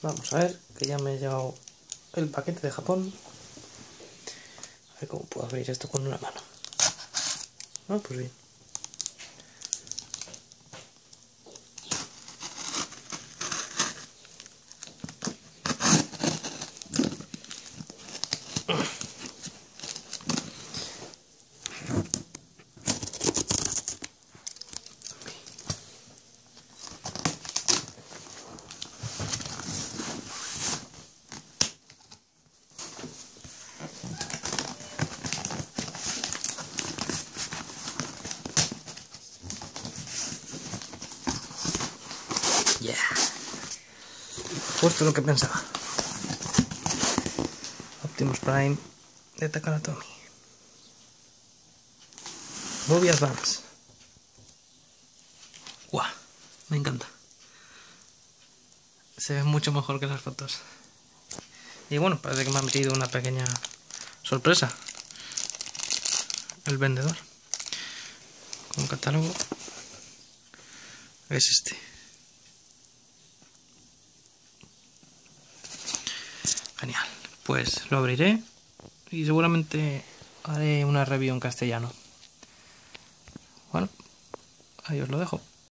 Vamos a ver, que ya me he llevado el paquete de Japón. A ver cómo puedo abrir esto con una mano. Ah, pues bien. Yeah. Justo lo que pensaba. Optimus Prime de Takara Tomy. Movie Advance. ¡Guau! Me encanta. Se ve mucho mejor que las fotos. Y bueno, parece que me ha metido una pequeña sorpresa el vendedor. Con catálogo. Es este. Genial. Pues lo abriré y seguramente haré una review en castellano. Bueno, ahí os lo dejo.